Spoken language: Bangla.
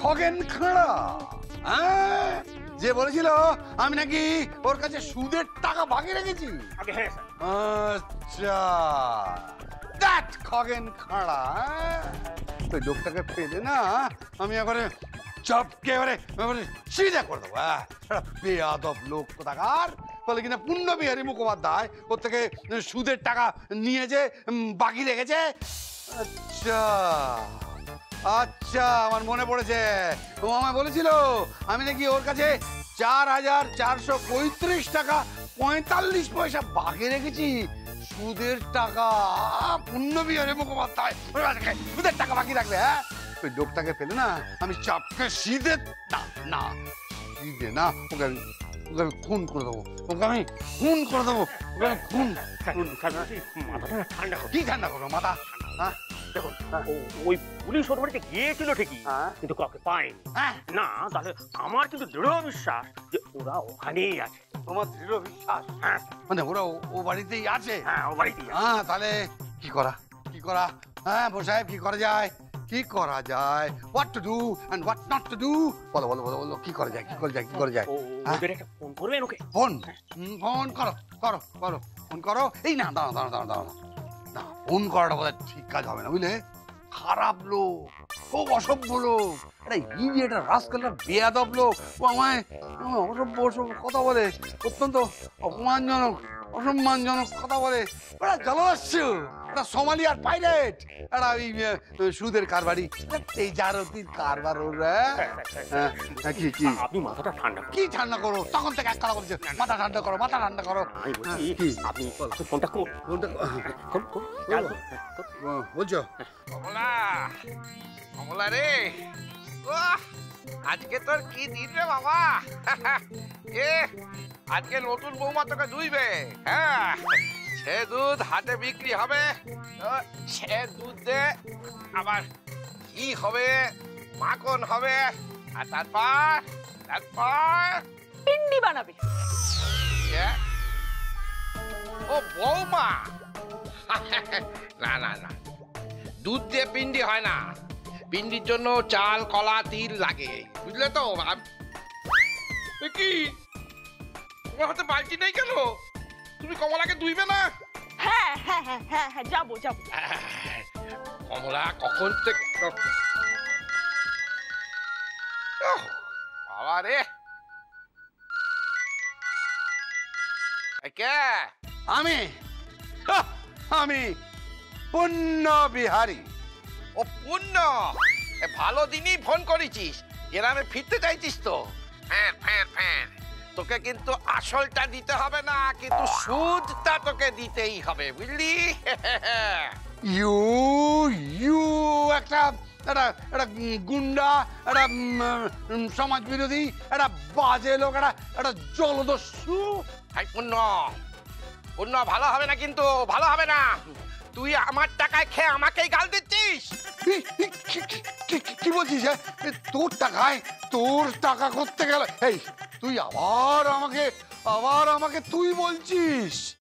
খগেন খাঁড়া, হ্যাঁ, যে বলেছিল আমি নাকি ওর কাছে সুদের টাকা বাকি রেখেছি। আচ্ছা, দ্যাট খগেন খাঁড়া। ওই লোকটাকে পেলে না আমি এবারে চপকে এবারে সিধা করে দেবো। বেয়াদব লোক কোথাকার, বলে কিনা পুণ্যবিহারী মুখোপাধ্যায় ওর থেকে সুদের টাকা নিয়েছে, বাকি রেখেছে। আচ্ছা আচ্ছা, আমার মনে পড়েছে, ও আমায় বলেছিল আমি নাকি ওর কাছে 4,435 টাকা 45 পয়সা বাকি রেখেছি সুদের টাকা। পুণ্যবিহারী মুখোপাধ্যায় সুদের টাকা বাকি রাখলে, হ্যাঁ, ওই লোকটাকে পেলে না আমি চাপকে সিধে না না সিধে না ওকে আমি খুন করে দেবো, ওকে আমি খুন করে দেবো, ওকে আমি খুন। কি ঠান্ডা করবো মাথা? হ্যাঁ দেখুন, ওই পুলিশ ওর বাড়িতে গিয়েছিল ঠিকই, কিন্তু কাউকে পায়নি। না, তাহলে আমার কিন্তু দৃঢ় বিশ্বাস যে ওরা ওখানেই আছে। তোমার দৃঢ় বিশ্বাস? হ্যাঁ, মানে ওরা ও বাড়িতেই আছে? হ্যাঁ, ও বাড়িতেই। হ্যাঁ, তাহলে কি করা, কি করা? হ্যাঁ বড় সাহেব, কি করা যায়, কি করা যায়? What to do and what not to do, বলো বলো বলো বলো, কি করা যায়, কি করা যায়, কি করা যায়? ওদের একটা ফোন করবেন ওকে? ফোন? ফোন করো করো করো, ফোন করো। এই না, দাঁড়াও দাঁড়াও দাঁড়াও দাঁড়াও, না, ফোন করাটা বোধহয় ঠিক কাজ হবে না, বুঝলে? খারাপ লোক, খুব অসভ্য লোক, একটা ইডিয়েট, রাস্কেলটা বেয়াদব লোক। ও আমায় অসভ্য অসভ্য কথা বলে, অত্যন্ত অপমানজনক অসম্মানজনক কথা বলে। ওরা জলদস্যু, একটা সোমালিয়ার পাইরেট, একটা ওই সুদের কারবারি, তেজারতির কারবার ওরা। কি কি আপনি মাথাটা ঠান্ডা, কি ঠান্ডা করো? তখন থেকে এক কথা বলছে, মাথা ঠান্ডা করো, মাথা ঠান্ডা করো। আপনি ফোনটা করুন, বলছো? কমলা, কমলা রে, আজকে তোর কি দিন রে বাবা! এ আজকে নতুন বৌমা তোকে দুইবে। হ্যাঁ, সে দুধ হাটে বিক্রি হবে, সে দুধ দে আবার ঘি হবে, মাখন হবে, আর তারপর পিন্ডি বানাবে। ও বৌমা, না না না, দুধ দিয়ে পিন্ডি হয় না, পিন্ডির জন্য চাল, কলা, তিল লাগে, বুঝলে তো? কি তোমার হাতে বালতি নেই কেন? তুমি কমলাকে দুইবে না? হ্যাঁ হ্যাঁ হ্যাঁ হ্যাঁ হ্যাঁ, যাবো যাবো। কমলা কখন থেকে বাবা রে! কে? আমি আমি পুণ্য বিহারী। ও পুণ্য, ভালো দিনই ফোন করেছিস, গ্রামে ফিরতে চাইছিস তো? ফের ফের ফের, তোকে কিন্তু আসলটা দিতে হবে না, কিন্তু সুদটা তোকে দিতেই হবে, বুঝলি? ইউ ইউ একটা একটা একটা গুন্ডা, একটা সমাজ বিরোধী, একটা বাজে লোক, একটা জলদস্যু। হাই পুণ্য, পুণ্য ভালো হবে না, কিন্তু ভালো হবে না। তুই আমার টাকায় খেয়ে আমাকেই গাল দিচ্ছিস। কি বলছিস? তোর টাকায়, তোর টাকা করতে গেল? এই তুই আবার আমাকে তুই বলছিস?